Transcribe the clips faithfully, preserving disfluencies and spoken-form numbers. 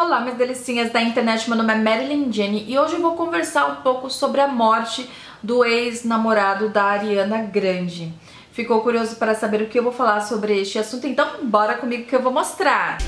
Olá, minhas delicinhas da internet, meu nome é Marilyn Jenny e hoje eu vou conversar um pouco sobre a morte do ex-namorado da Ariana Grande. Ficou curioso para saber o que eu vou falar sobre este assunto? Então bora comigo que eu vou mostrar!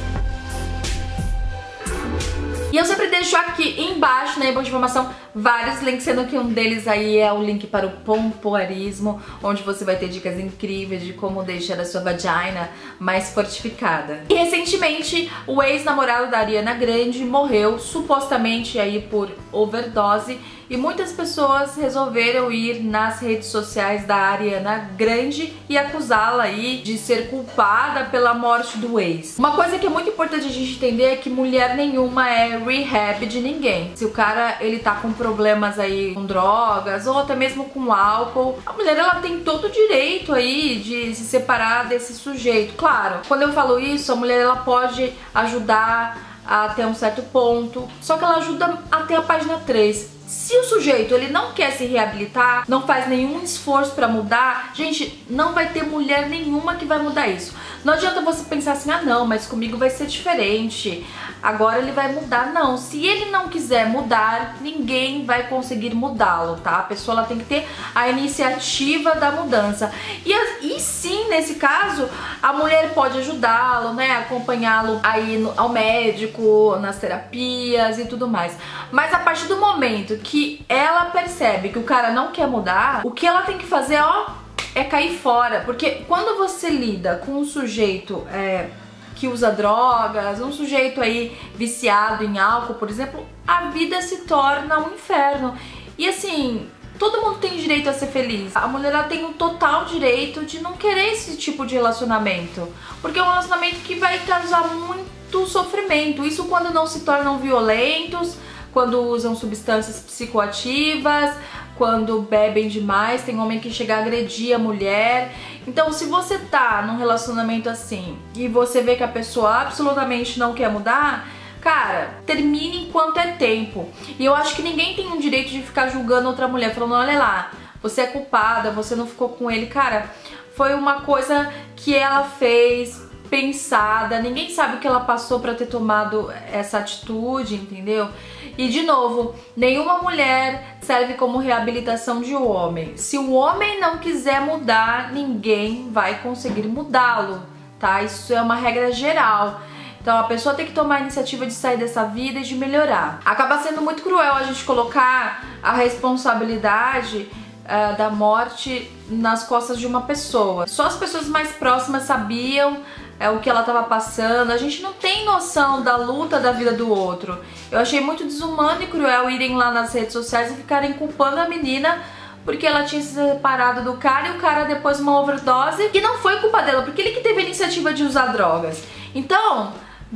E eu sempre deixo aqui embaixo na banca de informação vários links, sendo que um deles aí é o link para o pompoarismo, onde você vai ter dicas incríveis de como deixar a sua vagina mais fortificada. E recentemente o ex-namorado da Ariana Grande morreu, supostamente aí por overdose, e muitas pessoas resolveram ir nas redes sociais da Ariana Grande e acusá-la aí de ser culpada pela morte do ex. Uma coisa que é muito importante a gente entender é que mulher nenhuma é rehab de ninguém. Se o cara ele tá com problemas aí com drogas ou até mesmo com álcool, a mulher ela tem todo o direito aí de se separar desse sujeito. Claro, quando eu falo isso, a mulher ela pode ajudar até um certo ponto, só que ela ajuda até a página três. Se o sujeito ele não quer se reabilitar, não faz nenhum esforço pra mudar, gente, não vai ter mulher nenhuma que vai mudar isso. Não adianta você pensar assim, ah não, mas comigo vai ser diferente, agora ele vai mudar. Não, se ele não quiser mudar, ninguém vai conseguir mudá-lo, tá? A pessoa ela tem que ter a iniciativa da mudança. E, e sim, nesse caso, a mulher pode ajudá-lo, né? Acompanhá-lo aí no, ao médico, nas terapias e tudo mais. Mas a partir do momento que ela percebe que o cara não quer mudar, o que ela tem que fazer, ó, é cair fora. Porque quando você lida com um sujeito é, que usa drogas, um sujeito aí viciado em álcool, por exemplo, a vida se torna um inferno. E assim, todo mundo tem direito a ser feliz. A mulher ela tem o total direito de não querer esse tipo de relacionamento, porque é um relacionamento que vai causar muito sofrimento. Isso quando não se tornam violentos, quando usam substâncias psicoativas, quando bebem demais, tem homem que chega a agredir a mulher. Então se você tá num relacionamento assim e você vê que a pessoa absolutamente não quer mudar, cara, termine enquanto é tempo. E eu acho que ninguém tem o direito de ficar julgando outra mulher, falando, olha lá, você é culpada, você não ficou com ele. Cara, foi uma coisa que ela fez, pensada, ninguém sabe o que ela passou pra ter tomado essa atitude, entendeu? E de novo, nenhuma mulher serve como reabilitação de um homem. Se o homem não quiser mudar, ninguém vai conseguir mudá-lo, tá? Isso é uma regra geral. Então a pessoa tem que tomar a iniciativa de sair dessa vida e de melhorar. Acaba sendo muito cruel a gente colocar a responsabilidade uh, da morte nas costas de uma pessoa. Só as pessoas mais próximas sabiam é o que ela estava passando. A gente não tem noção da luta da vida do outro. Eu achei muito desumano e cruel irem lá nas redes sociais e ficarem culpando a menina porque ela tinha se separado do cara e o cara depois uma overdose, que não foi culpa dela, porque ele que teve a iniciativa de usar drogas. Então,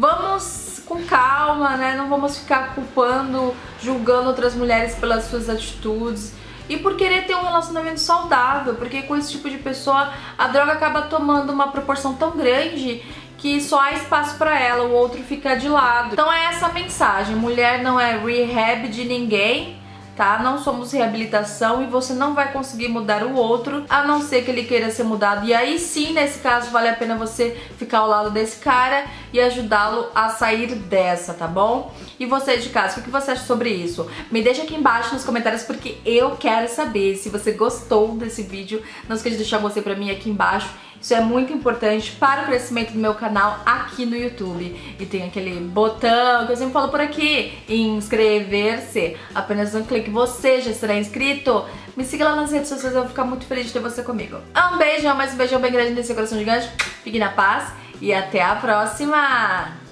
vamos com calma, né? Não vamos ficar culpando, julgando outras mulheres pelas suas atitudes e por querer ter um relacionamento saudável, porque com esse tipo de pessoa a droga acaba tomando uma proporção tão grande que só há espaço pra ela, o outro fica de lado. Então é essa a mensagem, mulher não é rehab de ninguém, tá? Não somos reabilitação e você não vai conseguir mudar o outro, a não ser que ele queira ser mudado. E aí sim, nesse caso, vale a pena você ficar ao lado desse cara e ajudá-lo a sair dessa, tá bom? E você de casa, o que você acha sobre isso? Me deixa aqui embaixo nos comentários, porque eu quero saber. Se você gostou desse vídeo, não esqueça de deixar você pra mim aqui embaixo. Isso é muito importante para o crescimento do meu canal aqui no YouTube. E tem aquele botão que eu sempre falo por aqui, inscrever-se. Apenas um clique, você já será inscrito. Me siga lá nas redes sociais, eu vou ficar muito feliz de ter você comigo. Um beijão, mais um beijão bem grande nesse coração gigante. Fique na paz e até a próxima!